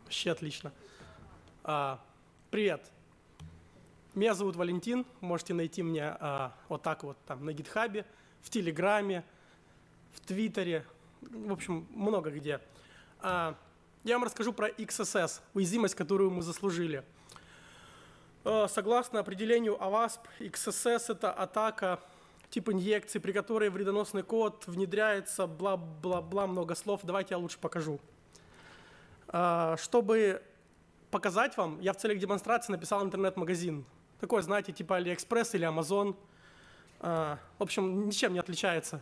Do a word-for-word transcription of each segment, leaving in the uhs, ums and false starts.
Вообще отлично. А, привет. Меня зовут Валентин. Можете найти меня а, вот так вот там на гитхабе, в Телеграме, в Твиттере, в общем, много где. А, я вам расскажу про икс эс эс, уязвимость, которую мы заслужили. А, согласно определению АВАСП, икс эс эс – это атака типа инъекции, при которой вредоносный код внедряется, бла-бла-бла, много слов. Давайте я лучше покажу. А, чтобы показать вам, я в целях демонстрации написал интернет-магазин. Такой, знаете, типа Алиэкспресс или Амазон. А, в общем, ничем не отличается.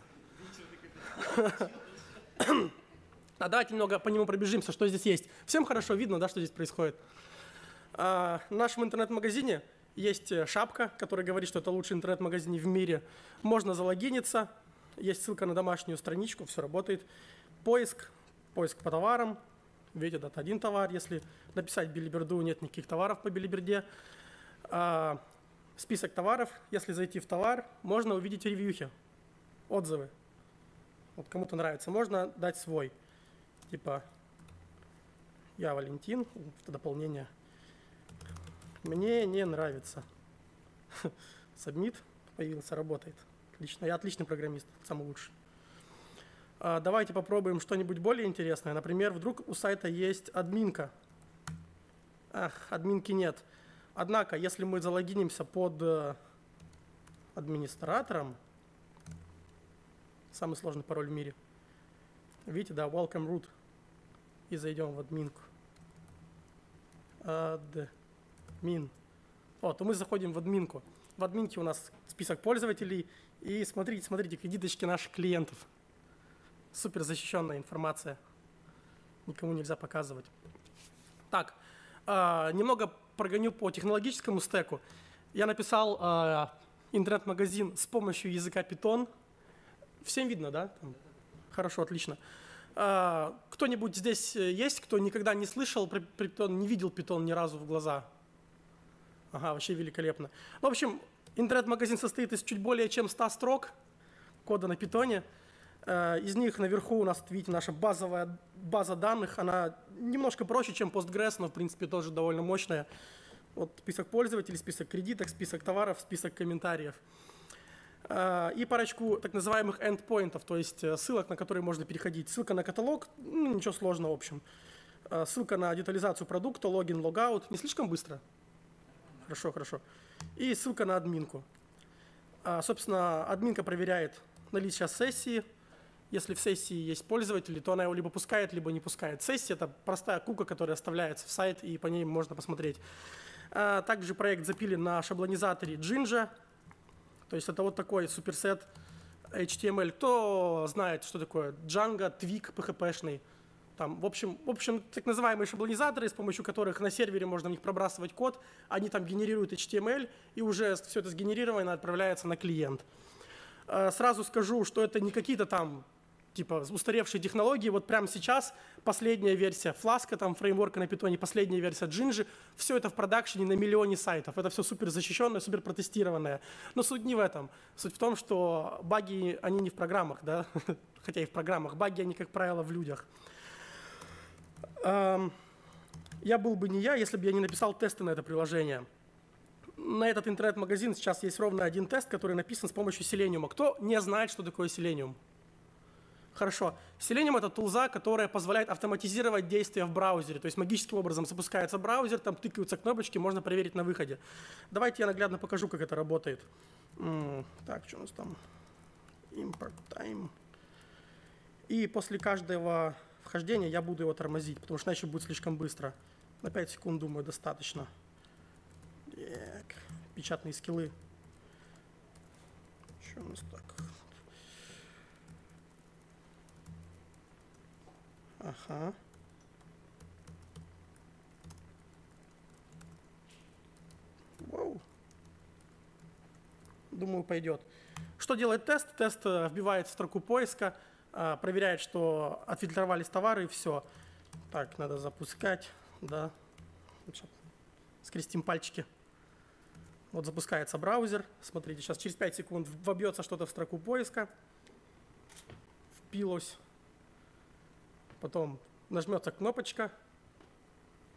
А давайте немного по нему пробежимся, что здесь есть. Всем хорошо видно, да, что здесь происходит. А, в нашем интернет-магазине есть шапка, которая говорит, что это лучший интернет-магазин в мире. Можно залогиниться. Есть ссылка на домашнюю страничку, все работает. Поиск, поиск по товарам. Видите, это один товар. Если написать билиберду, нет никаких товаров по билиберде. А, список товаров. Если зайти в товар, можно увидеть ревьюхи, отзывы. Вот кому-то нравится. Можно дать свой. Типа, я Валентин, это дополнение. Мне не нравится. Submit появился, работает. Отлично. Я отличный программист, самый лучший. А, давайте попробуем что-нибудь более интересное. Например, вдруг у сайта есть админка. Ах, админки нет. Однако, если мы залогинимся под э, администратором, самый сложный пароль в мире, видите, да, welcome root, и зайдем в админку. Админ. О, то мы заходим в админку. В админке у нас список пользователей. И смотрите, смотрите, кредиточки наших клиентов. Супер защищенная информация. Никому нельзя показывать. Так, э, немного прогоню по технологическому стеку. Я написал э, интернет-магазин с помощью языка Python. Всем видно, да? Там. Хорошо, отлично. Э, кто-нибудь здесь есть, кто никогда не слышал про Python, не видел Python ни разу в глаза? Ага, вообще великолепно. Ну, в общем, интернет-магазин состоит из чуть более чем ста строк кода на Python. Из них наверху у нас, видите, наша базовая база данных. Она немножко проще, чем Postgres, но, в принципе, тоже довольно мощная. Вот список пользователей, список кредиток, список товаров, список комментариев. И парочку так называемых endpointов, то есть ссылок, на которые можно переходить. Ссылка на каталог, ну, ничего сложного, в общем. Ссылка на детализацию продукта, логин, логаут. Не слишком быстро? Хорошо, хорошо. И ссылка на админку. Собственно, админка проверяет наличие сессии. Если в сессии есть пользователь, то она его либо пускает, либо не пускает. Сессия – это простая кука, которая оставляется в сайт, и по ней можно посмотреть. Также проект запилен на шаблонизаторе Jinja. То есть это вот такой суперсет эйч ти эм эль. Кто знает, что такое Django, Twig, пи эйч пи-шный. Там, в общем, в общем, так называемые шаблонизаторы, с помощью которых на сервере можно в них пробрасывать код. Они там генерируют эйч ти эм эль, и уже все это сгенерировано отправляется на клиент. Сразу скажу, что это не какие-то там типа устаревшие технологии. Вот прямо сейчас последняя версия Flask, там фреймворка на Python, последняя версия Jinja, все это в продакшене на миллионе сайтов. Это все супер защищенное, супер протестированное. Но суть не в этом. Суть в том, что баги, они не в программах, да, хотя и в программах. Баги, они, как правило, в людях. Я был бы не я, если бы я не написал тесты на это приложение. На этот интернет-магазин сейчас есть ровно один тест, который написан с помощью Selenium. Кто не знает, что такое Selenium? Хорошо. Selenium – это тулза, которая позволяет автоматизировать действия в браузере. То есть магическим образом запускается браузер, там тыкаются кнопочки, можно проверить на выходе. Давайте я наглядно покажу, как это работает. Так, что у нас там? Import time. И после каждого вхождения я буду его тормозить, потому что иначе будет слишком быстро. На пять секунд, думаю, достаточно. Так, печатные скиллы. Что у нас так? Ага. Вау. Думаю, пойдет. Что делает тест? Тест вбивает в строку поиска, проверяет, что отфильтровались товары, и все. Так, надо запускать. Да. Скрестим пальчики. Вот запускается браузер. Смотрите, сейчас через пять секунд вобьется что-то в строку поиска. Впилось. Потом нажмется кнопочка.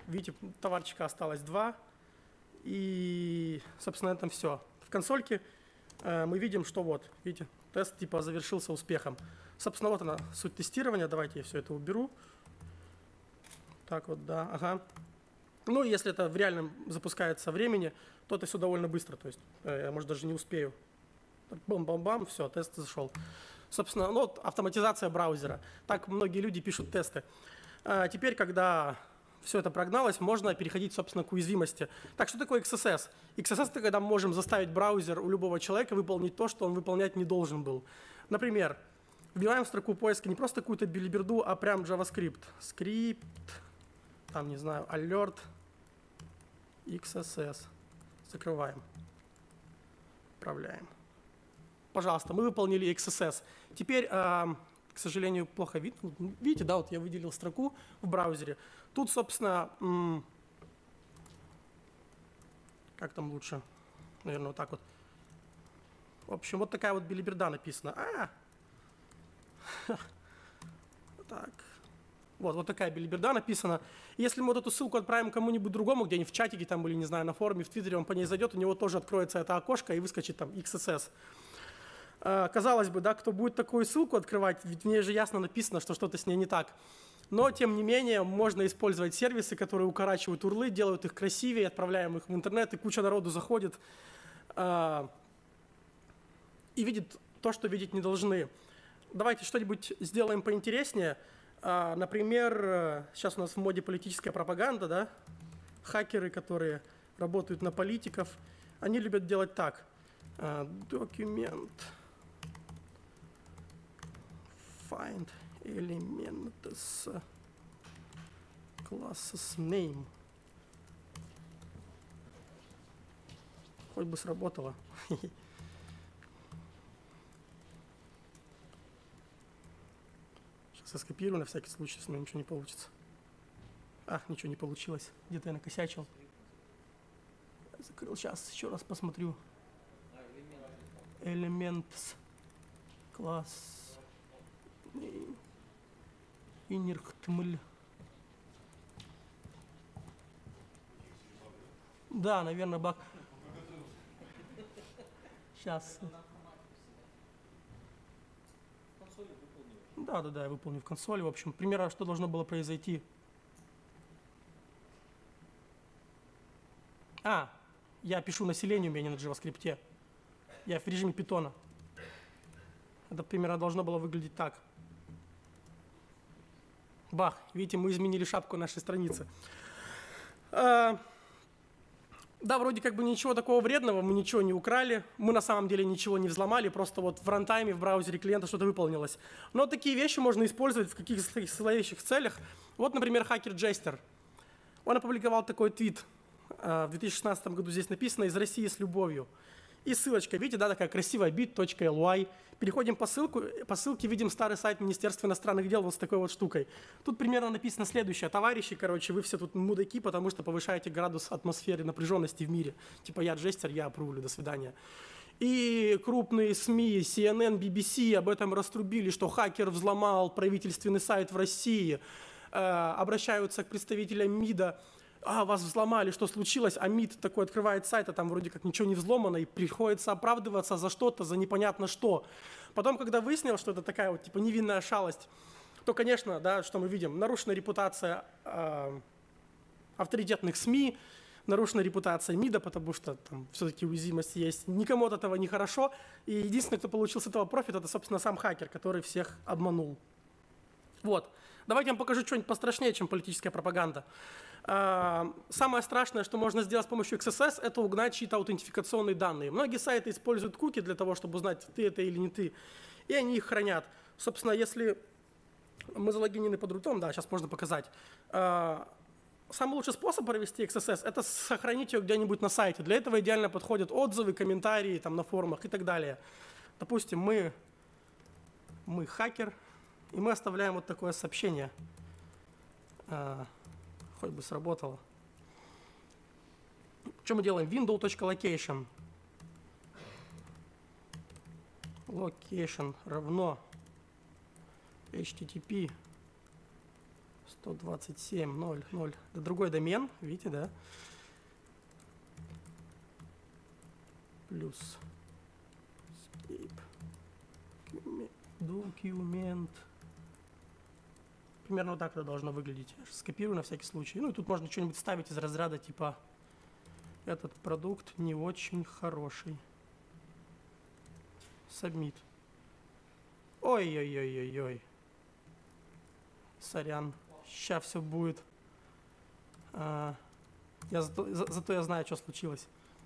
видите, товарчика осталось два. И, собственно, на этом все. В консольке э, мы видим, что вот, видите, тест типа завершился успехом. Собственно, вот она, суть тестирования. Давайте я все это уберу. Так вот, да, ага. Ну, если это в реальном запускается времени, то это все довольно быстро. То есть э, я, может, даже не успею. Бам-бам-бам, все, тест зашел. Собственно, ну, вот автоматизация браузера. Так многие люди пишут тесты. А теперь, когда все это прогналось, можно переходить, собственно, к уязвимости. Так, что такое икс эс эс? икс эс эс – это когда мы можем заставить браузер у любого человека выполнить то, что он выполнять не должен был. Например, вбиваем в строку поиска не просто какую-то билиберду, а прям JavaScript. Скрипт, там, не знаю, alert, икс эс эс. Закрываем. Отправляем. Пожалуйста, мы выполнили икс эс эс. Теперь, э, к сожалению, плохо видно. Видите, да, вот я выделил строку в браузере. Тут, собственно, м- как там лучше? Наверное, вот так вот. В общем, вот такая вот билиберда написана. А! Так. Вот, вот такая билиберда написана. Если мы вот эту ссылку отправим кому-нибудь другому, где-нибудь в чатике там, или, не знаю, на форуме, в Твиттере, он по ней зайдет, у него тоже откроется это окошко и выскочит там икс эс эс. Казалось бы, да, кто будет такую ссылку открывать, ведь в ней же ясно написано, что что-то с ней не так. Но, тем не менее, можно использовать сервисы, которые укорачивают урлы, делают их красивее, отправляем их в интернет, и куча народу заходит э, и видит то, что видеть не должны. Давайте что-нибудь сделаем поинтереснее. Э, например, сейчас у нас в моде политическая пропаганда, да? Хакеры, которые работают на политиков, они любят делать так. Э, документ. Find elements classes name. Хоть бы сработало. Сейчас я скопирую на всякий случай, если у меня ничего не получится. А, ничего не получилось. Где-то я накосячил. Закрыл. Сейчас еще раз посмотрю. Elements class Инерхтмль. Да, наверное, баг. Сейчас. Да, да, да, я выполню в консоли. В общем, примерно, что должно было произойти. А, я пишу на Selenium, а не на JavaScript. Я в режиме питона. Это примерно должно было выглядеть так. Бах, видите, мы изменили шапку нашей страницы. А, да, вроде как бы ничего такого вредного, мы ничего не украли, мы на самом деле ничего не взломали, просто вот в рантайме, в браузере клиента что-то выполнилось. Но такие вещи можно использовать в каких-то следующих целях. Вот, например, хакер Джестер. Он опубликовал такой твит а, в две тысячи шестнадцатом году, здесь написано «Из России с любовью». И ссылочка, видите, да, такая красивая, бит точка эл уай. Переходим по, ссылку, по ссылке, видим старый сайт Министерства иностранных дел вот с такой вот штукой. Тут примерно написано следующее. Товарищи, короче, вы все тут мудаки, потому что повышаете градус атмосферы напряженности в мире. Типа я Джестер, я апрувлю, до свидания. И крупные СМИ, си эн эн, би би си об этом раструбили, что хакер взломал правительственный сайт в России. Э, обращаются к представителям МИДа. А, вас взломали, что случилось? А МИД такой открывает сайт, а там вроде как ничего не взломано, и приходится оправдываться за что-то, за непонятно что. Потом, когда выяснилось, что это такая вот типа невинная шалость, то, конечно, да, что мы видим? Нарушена репутация э, авторитетных СМИ, нарушена репутация МИДа, потому что там все-таки уязвимость есть. Никому от этого не хорошо. И единственный, кто получил с этого профит, это, собственно, сам хакер, который всех обманул. Вот. Давайте я вам покажу что-нибудь пострашнее, чем политическая пропаганда. Самое страшное, что можно сделать с помощью икс эс эс, это угнать чьи-то аутентификационные данные. Многие сайты используют куки для того, чтобы узнать, ты это или не ты, и они их хранят. Собственно, если мы залогинены под рутом, да, сейчас можно показать. Самый лучший способ провести икс эс эс – это сохранить ее где-нибудь на сайте. Для этого идеально подходят отзывы, комментарии там, на форумах и так далее. Допустим, мы, мы хакер, и мы оставляем вот такое сообщение. Хоть бы сработало. Что мы делаем? window.location. Location равно эйч ти ти пи сто двадцать семь ноль ноль. Это другой домен, видите, да? Плюс escape document. Примерно вот так это должно выглядеть. Я скопирую на всякий случай. Ну и тут можно что-нибудь ставить из разряда типа этот продукт не очень хороший. Submit. Ой-ой-ой-ой-ой. Сорян. Сейчас все будет. А, я зато, за, зато я знаю, что случилось.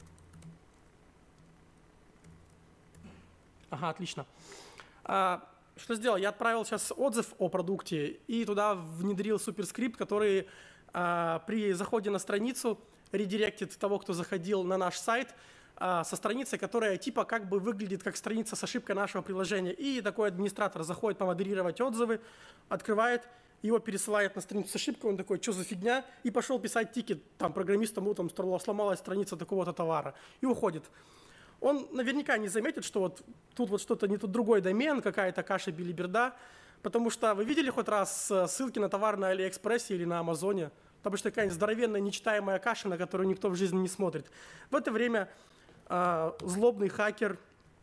Ага, отлично. А, что сделал? Я отправил сейчас отзыв о продукте и туда внедрил суперскрипт, который а, при заходе на страницу редиректит того, кто заходил на наш сайт, а, со страницей, которая типа как бы выглядит как страница с ошибкой нашего приложения. И такой администратор заходит помодерировать отзывы, открывает, его пересылает на страницу с ошибкой, он такой, что за фигня, и пошел писать тикет там программистам, ну там сломалась страница такого-то товара, и уходит. Он наверняка не заметит, что вот тут вот что-то не тут другой домен, какая-то каша-билиберда, потому что вы видели хоть раз ссылки на товар на Алиэкспрессе или на Амазоне? Потому что какая-нибудь здоровенная нечитаемая каша, на которую никто в жизни не смотрит. В это время э, злобный хакер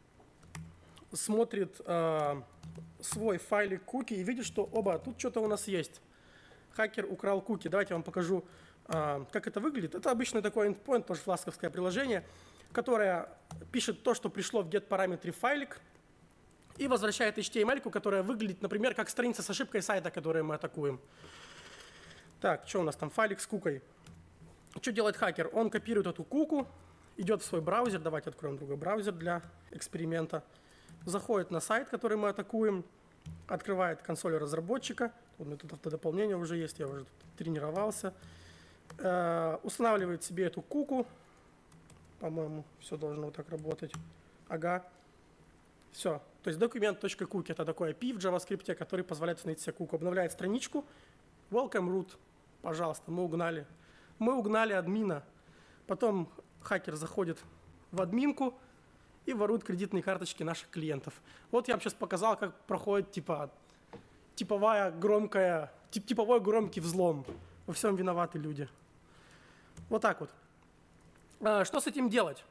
смотрит э, свой файлик куки и видит, что оба, тут что-то у нас есть. Хакер украл куки. Давайте я вам покажу, э, как это выглядит. Это обычный такой endpoint, тоже фласковское приложение, которое пишет то, что пришло в get-параметре файлик, и возвращает эйч ти эм эль, которая выглядит, например, как страница с ошибкой сайта, которую мы атакуем. Так, что у нас там? Файлик с кукой. Что делает хакер? Он копирует эту куку, идет в свой браузер. Давайте откроем другой браузер для эксперимента. Заходит на сайт, который мы атакуем, открывает консоль разработчика. Вот у меня тут автодополнение уже есть, я уже тренировался. Э, устанавливает себе эту куку. По-моему, все должно вот так работать. Ага. Все. То есть document.cookie — это такой эй пи ай в JavaScript, который позволяет установить себе куку. Обновляет страничку. Welcome root. Пожалуйста, мы угнали. Мы угнали админа. Потом хакер заходит в админку и ворует кредитные карточки наших клиентов. Вот я вам сейчас показал, как проходит типа типовая громкая, тип, типовой громкий взлом. Во всем виноваты люди. Вот так вот. А, что с этим делать?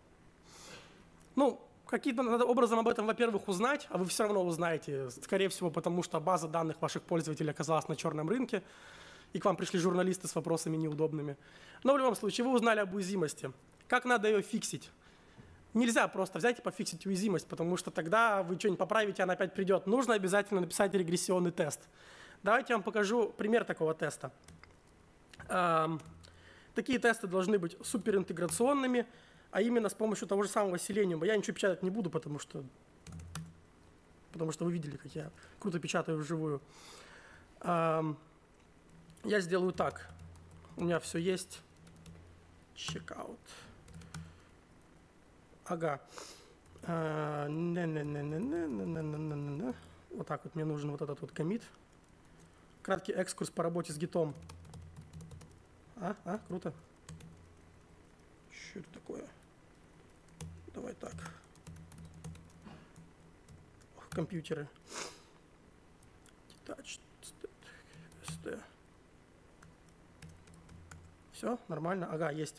Ну, каким-то надо образом об этом, во-первых, узнать, а вы все равно узнаете, скорее всего, потому что база данных ваших пользователей оказалась на черном рынке, и к вам пришли журналисты с вопросами неудобными. Но в любом случае вы узнали об уязвимости. Как надо ее фиксить? Нельзя просто взять и пофиксить уязвимость, потому что тогда вы что-нибудь поправите, она опять придет. Нужно обязательно написать регрессионный тест. Давайте я вам покажу пример такого теста. Эм, такие тесты должны быть суперинтеграционными, а именно с помощью того же самого Selenium. Я ничего печатать не буду, потому что, потому что вы видели, как я круто печатаю вживую. Эм, я сделаю так. У меня все есть. Checkout. Ага. А, не, не, не, не, не, не, не, не, не. Вот так вот мне нужен вот этот вот коммит. Краткий экскурс по работе с гитом. А, а, круто. Что это такое? Давай так. Ох, компьютеры. Touch. Все, нормально. Ага, есть.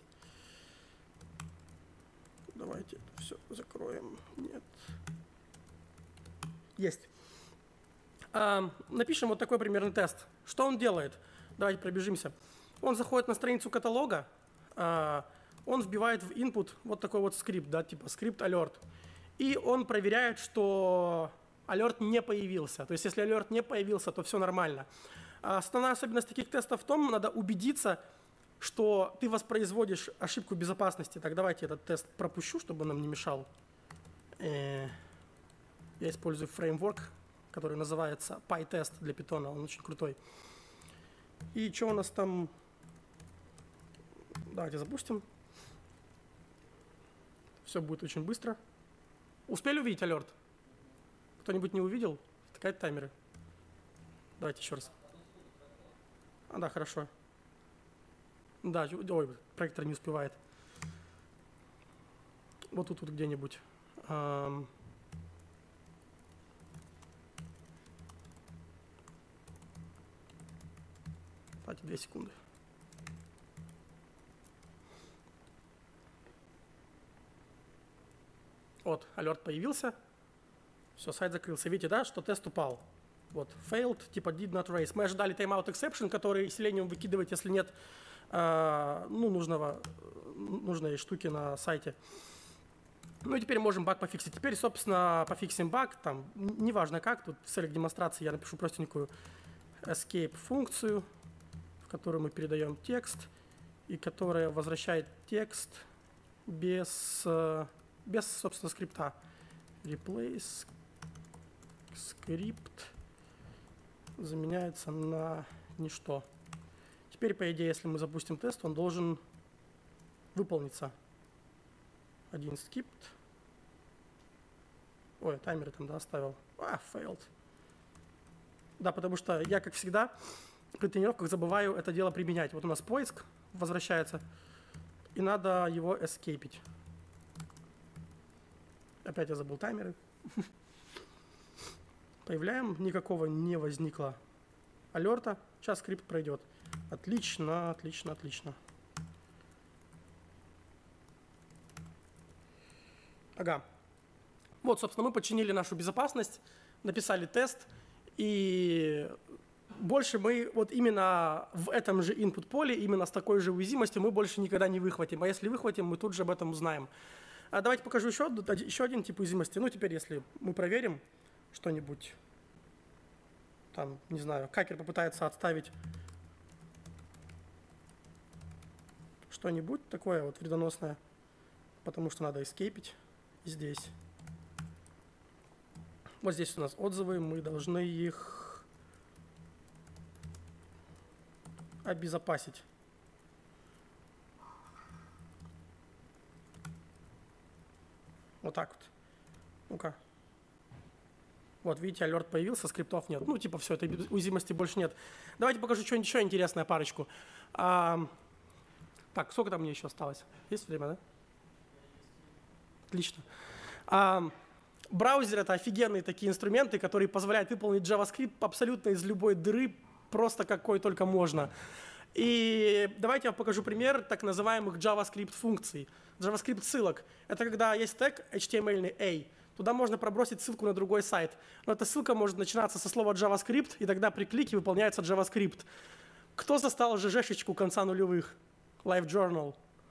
Давайте это все закроем. Нет. Есть. А, напишем вот такой примерный тест. Что он делает? Давайте пробежимся. Он заходит на страницу каталога, а, он вбивает в input вот такой вот скрипт, да, типа скрипт alert. И он проверяет, что alert не появился. То есть если alert не появился, то все нормально. А основная особенность таких тестов в том, надо убедиться, что ты воспроизводишь ошибку безопасности. Так, давайте этот тест пропущу, чтобы он нам не мешал. Я использую фреймворк, который называется PyTest для Python. Он очень крутой. И что у нас там? Давайте запустим. Все будет очень быстро. Успели увидеть алерт? Кто-нибудь не увидел? Втыкать таймеры. Давайте еще раз. А, да, хорошо. Да, ой, проектор не успевает. Вот тут, тут где-нибудь. Эм. Кстати, две секунды. Вот, алерт появился. Все, сайт закрылся. Видите, да, что тест упал. Вот, failed, типа did not raise. Мы ожидали timeout exception, который Selenium выкидывает, если нет э, ну, нужного, нужной штуки на сайте. Ну и теперь можем баг пофиксить. Теперь, собственно, пофиксим баг. Там, неважно как, тут в целях демонстрации я напишу простенькую escape функцию, в которую мы передаем текст, и которая возвращает текст без, без собственно, скрипта. Replace script заменяется на ничто. Теперь, по идее, если мы запустим тест, он должен выполниться. Один skip. Ой, таймер там, да, оставил. А, failed. Да, потому что я, как всегда, при тренировках забываю это дело применять. Вот у нас поиск возвращается, и надо его эскейпить. Опять я забыл таймеры. Появляем, никакого не возникло алерта. Сейчас скрипт пройдет. Отлично, отлично, отлично. Ага. Вот, собственно, мы починили нашу безопасность, написали тест, и больше мы вот именно в этом же input поле, именно с такой же уязвимостью мы больше никогда не выхватим. А если выхватим, мы тут же об этом узнаем. А давайте покажу еще, еще один тип уязвимости. Ну, теперь, если мы проверим что-нибудь, там, не знаю, хакер попытается отставить что-нибудь такое вот вредоносное, потому что надо эскейпить здесь. Вот здесь у нас отзывы, мы должны их обезопасить. Вот так вот. Ну-ка. Вот, видите, алерт появился, скриптов нет. Ну, типа, все, этой уязвимости больше нет. Давайте покажу что-нибудь еще интересное, парочку. А, так, сколько там мне еще осталось? Есть время, да? Отлично. А, браузер — это офигенные такие инструменты, которые позволяют выполнить JavaScript абсолютно из любой дыры, просто какой только можно. И давайте я вам покажу пример так называемых JavaScript функций. JavaScript ссылок. Это когда есть тег эйч ти эм эль A. Туда можно пробросить ссылку на другой сайт. Но эта ссылка может начинаться со слова JavaScript, и тогда при клике выполняется JavaScript. Кто застал ЖЖшечку конца нулевых? LiveJournal.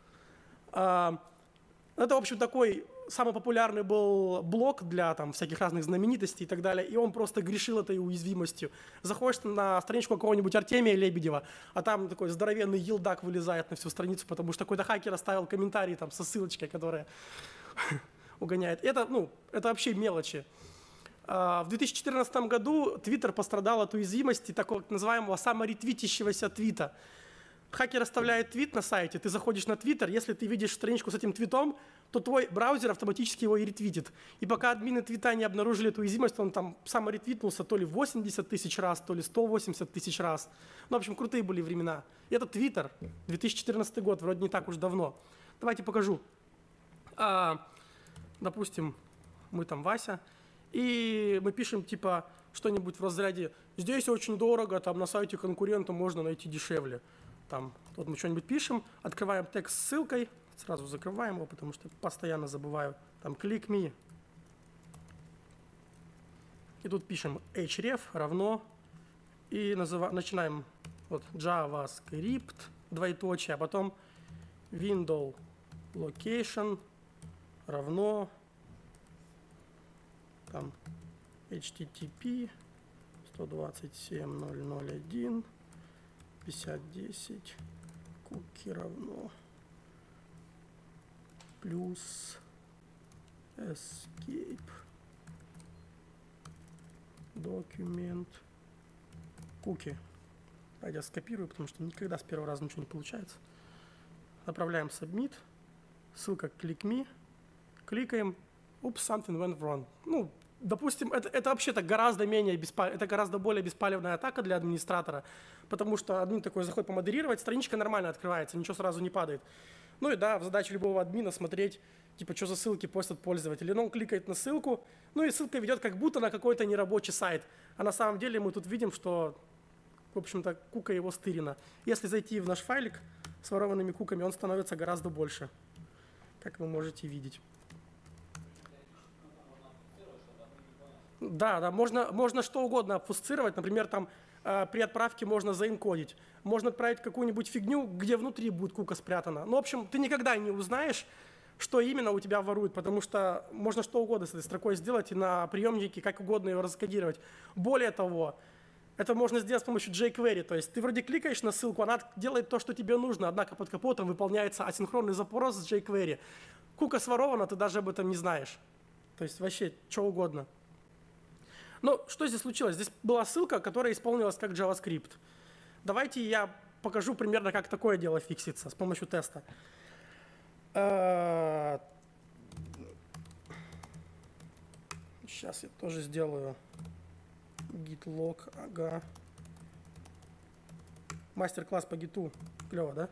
Это, в общем, такой самый популярный был блог для там, всяких разных знаменитостей и так далее, и он просто грешил этой уязвимостью. Заходишь на страничку какого-нибудь Артемия Лебедева, а там такой здоровенный елдак вылезает на всю страницу, потому что какой-то хакер оставил комментарий там, со ссылочкой, которая угоняет. Это, ну, это вообще мелочи. В две тысячи четырнадцатом году Twitter пострадал от уязвимости такого называемого саморетвитящегося твита. Хакер оставляет твит на сайте, ты заходишь на Twitter, если ты видишь страничку с этим твитом, то твой браузер автоматически его и ретвитит. И пока админы твита не обнаружили эту уязвимость, он там саморетвитнулся то ли восемьдесят тысяч раз, то ли сто восемьдесят тысяч раз. Ну, в общем, крутые были времена. И это Twitter, две тысячи четырнадцатый год, вроде не так уж давно. Давайте покажу. А, допустим, мы там Вася, и мы пишем типа что-нибудь в разряде «здесь очень дорого, там на сайте конкурента можно найти дешевле». Там, вот мы что-нибудь пишем, открываем текст с ссылкой, сразу закрываем его, потому что постоянно забываю. Там click me. И тут пишем href равно. И называ, начинаем вот JavaScript, двоеточие, а потом window location равно там http сто двадцать семь точка ноль ноль один пятьдесят десять куки равно плюс escape document куки. Я скопирую, потому что никогда с первого раза ничего не получается. Направляем submit, ссылка click me, кликаем, oops, something went wrong. Ну, допустим, это, это вообще-то гораздо менее беспал... это гораздо более беспалевная атака для администратора, потому что админ такой заходит помодерировать, страничка нормально открывается, ничего сразу не падает. Ну и да, в задаче любого админа смотреть, типа, что за ссылки постят пользователи. Но он кликает на ссылку, ну и ссылка ведет как будто на какой-то нерабочий сайт. А на самом деле мы тут видим, что в общем-то, кука его стырена. Если зайти в наш файлик с ворованными куками, он становится гораздо больше, как вы можете видеть. Да, да, можно, можно что угодно обфусцировать. Например, там э, при отправке можно заинкодить. Можно отправить какую-нибудь фигню, где внутри будет кука спрятана. Ну, в общем, ты никогда не узнаешь, что именно у тебя воруют, потому что можно что угодно с этой строкой сделать и на приемнике как угодно ее раскодировать. Более того, это можно сделать с помощью jQuery. То есть ты вроде кликаешь на ссылку, она делает то, что тебе нужно, однако под капотом выполняется асинхронный запрос с jQuery. Кука сворована, ты даже об этом не знаешь. То есть вообще что угодно. Но что здесь случилось? Здесь была ссылка, которая исполнилась как JavaScript. Давайте я покажу примерно, как такое дело фиксится с помощью теста. Сейчас я тоже сделаю git log, ага. Мастер-класс по гиту. Клево, да?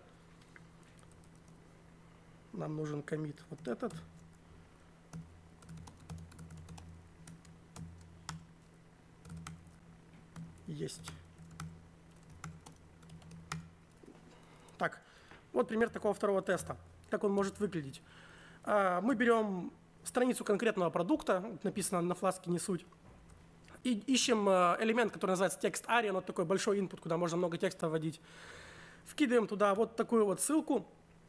Нам нужен коммит вот этот. Есть. Так, вот пример такого второго теста. Как он может выглядеть. Мы берем страницу конкретного продукта, написано на фласке «не суть», и ищем элемент, который называется текст ария, он такой большой input, куда можно много текста вводить. Вкидываем туда вот такую вот ссылку.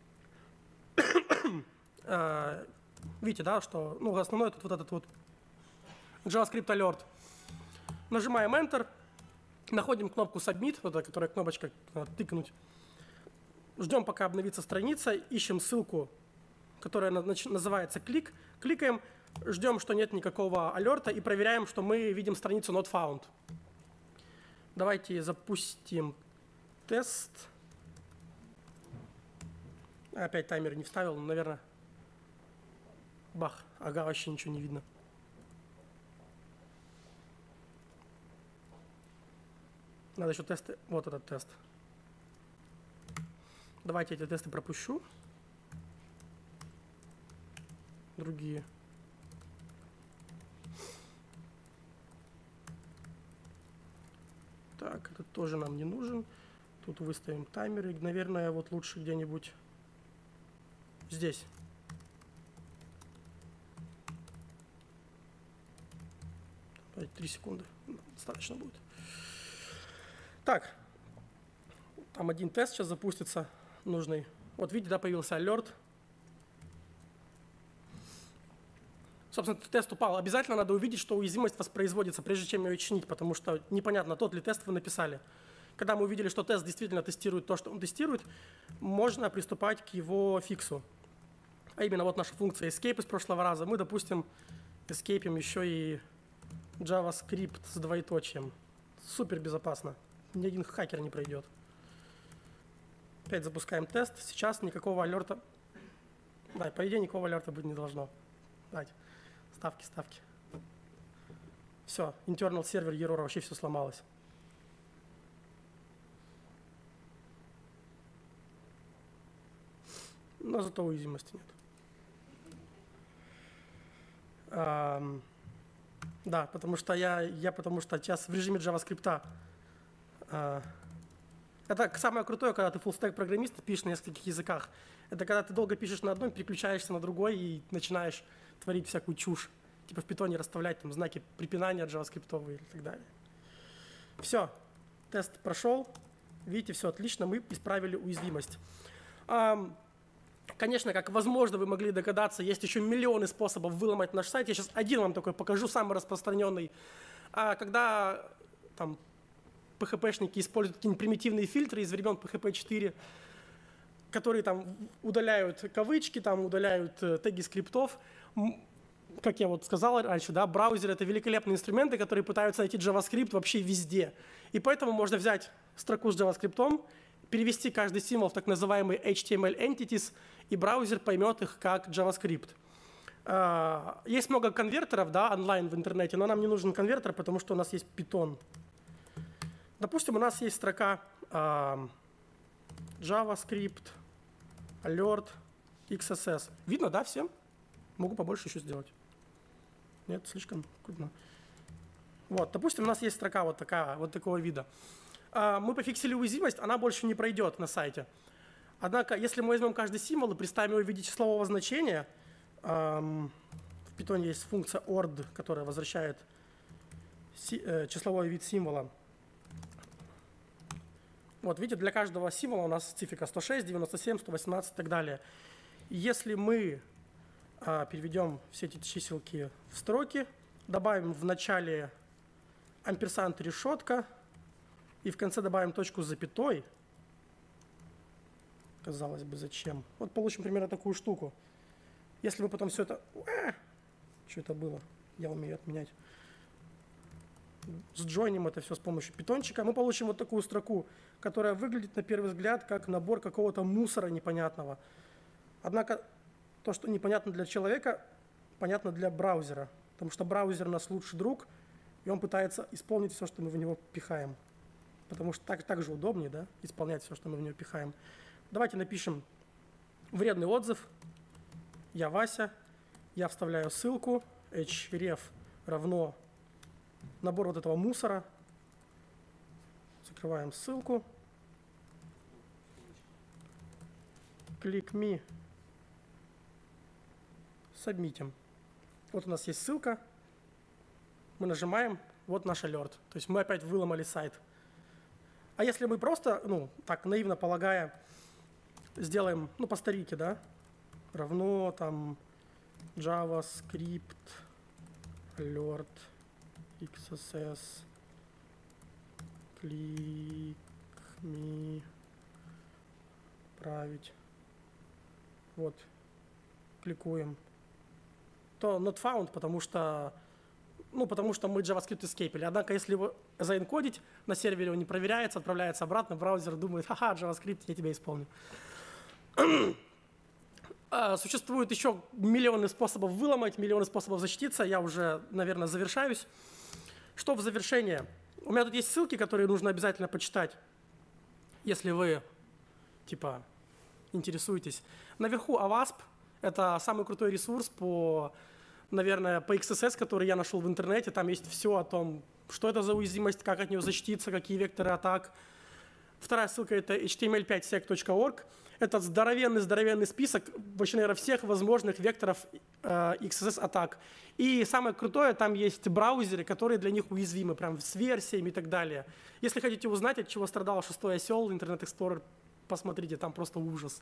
Видите, да, что ну, основной тут вот этот вот JavaScript alert. Нажимаем Enter. Находим кнопку Submit, вот эта, которая кнопочка тыкнуть. Ждем, пока обновится страница, ищем ссылку, которая называется клик. Кликаем, ждем, что нет никакого алерта и проверяем, что мы видим страницу not found. Давайте запустим тест. Опять таймер не вставил, но, наверное, бах, ага, вообще ничего не видно. Надо еще тесты. Вот этот тест. Давайте эти тесты пропущу. Другие. Так, этот тоже нам не нужен. Тут выставим таймеры. Наверное, вот лучше где-нибудь здесь. Давайте три секунды. Достаточно будет. Так, там один тест сейчас запустится нужный. Вот видите, да, появился alert. Собственно, тест упал. Обязательно надо увидеть, что уязвимость воспроизводится, прежде чем ее чинить, потому что непонятно, тот ли тест вы написали. Когда мы увидели, что тест действительно тестирует то, что он тестирует, можно приступать к его фиксу. А именно вот наша функция escape из прошлого раза. Мы, допустим, escape'им еще и JavaScript с двоеточием. Супер безопасно. Ни один хакер не пройдет. Опять запускаем тест. Сейчас никакого алерта. Да, по идее, никакого алерта быть не должно. Давайте. Ставки, ставки. Все, internal сервер error, вообще все сломалось. Но зато уязвимости нет. А, да, потому что я, я потому что сейчас в режиме JavaScript. А, это самое крутое, когда ты фуллстек-программист, пишешь на нескольких языках. Это когда ты долго пишешь на одном, переключаешься на другой и начинаешь творить всякую чушь. Типа в питоне расставлять там знаки препинания джаваскриптовые и так далее. Все, тест прошел. Видите, все отлично, мы исправили уязвимость. А, конечно, как возможно вы могли догадаться, есть еще миллионы способов выломать наш сайт. Я сейчас один вам такой покажу, самый распространенный. А, когда там пи эйч пи-шники используют какие-нибудь примитивные фильтры из времен пи эйч пи четыре, которые там удаляют кавычки, там удаляют э, теги скриптов. Как я вот сказал раньше, да, браузер — это великолепные инструменты, которые пытаются найти JavaScript вообще везде. И поэтому можно взять строку с JavaScript, перевести каждый символ в так называемые эйч ти эм эль entities, и браузер поймет их как JavaScript. Uh, есть много конвертеров, да, онлайн в интернете, но нам не нужен конвертер, потому что у нас есть Python. Допустим, у нас есть строка uh, JavaScript, alert, икс эс эс. Видно, да, всем? Могу побольше еще сделать. Нет, слишком крупно. Вот, допустим, у нас есть строка вот такая, вот такого вида. э, мы пофиксили уязвимость, она больше не пройдет на сайте. Однако, если мы возьмем каждый символ и представим его в виде числового значения, э, в Python есть функция ord, которая возвращает си, э, числовой вид символа. Вот, видите, для каждого символа у нас специфика сто шесть, девяносто семь, сто восемнадцать и так далее. И если мы а, переведем все эти чиселки в строки, добавим в начале амперсант решетка и в конце добавим точку с запятой, казалось бы, зачем? Вот получим примерно такую штуку. Если мы потом все это... А, что это было? Я умею отменять. Сджойним это все с помощью питончика, мы получим вот такую строку, которая выглядит на первый взгляд как набор какого-то мусора непонятного. Однако то, что непонятно для человека, понятно для браузера, потому что браузер у нас лучший друг, и он пытается исполнить все, что мы в него пихаем. Потому что так, так же удобнее, да, исполнять все, что мы в него пихаем. Давайте напишем вредный отзыв. Я Вася, я вставляю ссылку, href равно набор вот этого мусора. Закрываем ссылку. Click me. Сабмитим. Вот у нас есть ссылка. Мы нажимаем. Вот наш алерт. То есть мы опять выломали сайт. А если мы просто, ну, так наивно полагая, сделаем, ну, по старике, да, равно там JavaScript alert xss click me править. Вот. Кликуем. То not found, потому что, ну, потому что мы JavaScript escapили. Однако, если его заэнкодить, на сервере он не проверяется, отправляется обратно, браузер думает, ха-ха, JavaScript, я тебя исполню. Существует еще миллионы способов выломать, миллионы способов защититься. Я уже, наверное, завершаюсь. Что в завершение? У меня тут есть ссылки, которые нужно обязательно почитать, если вы, типа, интересуетесь. Наверху Avasp — это самый крутой ресурс по, наверное, по икс эс эс, который я нашел в интернете. Там есть все о том, что это за уязвимость, как от нее защититься, какие векторы атак. Вторая ссылка — это эйч ти эм эль пять сек точка орг. Это здоровенный-здоровенный список, вообще, наверное, всех возможных векторов э, икс эс эс-атак. И самое крутое, там есть браузеры, которые для них уязвимы, прям с версиями и так далее. Если хотите узнать, от чего страдал шестой осел, Internet Explorer, посмотрите, там просто ужас.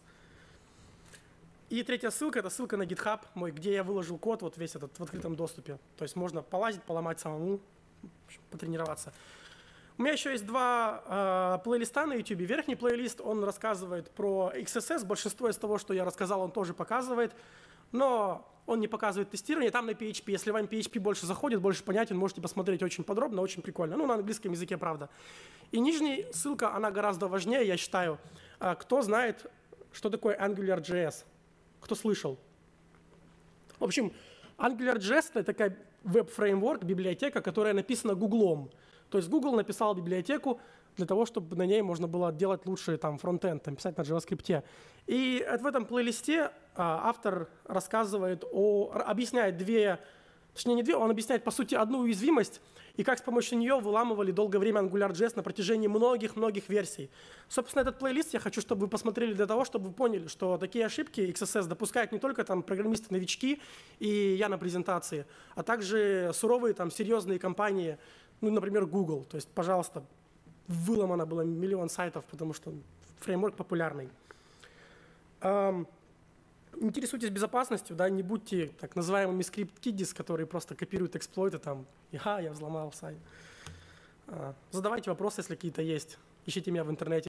И третья ссылка — это ссылка на GitHub мой, где я выложил код вот весь этот в открытом доступе. То есть можно полазить, поломать самому, потренироваться. У меня еще есть два э, плейлиста на YouTube. Верхний плейлист, он рассказывает про икс эс эс. Большинство из того, что я рассказал, он тоже показывает. Но он не показывает тестирование. Там на пи эйч пи. Если вам пи эйч пи больше заходит, больше понятен, можете посмотреть очень подробно, очень прикольно. Ну, на английском языке, правда. И нижняя ссылка, она гораздо важнее, я считаю. Э, кто знает, что такое AngularJS? Кто слышал? В общем, AngularJS — это такая веб-фреймворк, библиотека, которая написана Гуглом. То есть Google написал библиотеку для того, чтобы на ней можно было делать лучший там фронтенд, там, писать на JavaScript. И в этом плейлисте а, автор рассказывает о, объясняет две, точнее не две, он объясняет по сути одну уязвимость и как с помощью нее выламывали долгое время AngularJS на протяжении многих-многих версий. Собственно, этот плейлист я хочу, чтобы вы посмотрели для того, чтобы вы поняли, что такие ошибки икс эс эс допускают не только там программисты-новички и я на презентации, а также суровые там серьезные компании. Ну, например, Google. То есть, пожалуйста, выломано было миллион сайтов, потому что фреймворк популярный. Эм, интересуйтесь безопасностью, да, не будьте так называемыми скрипт-киддис, которые просто копируют эксплойты там, и ха, я взломал сайт. Э, задавайте вопросы, если какие-то есть. Ищите меня в интернете.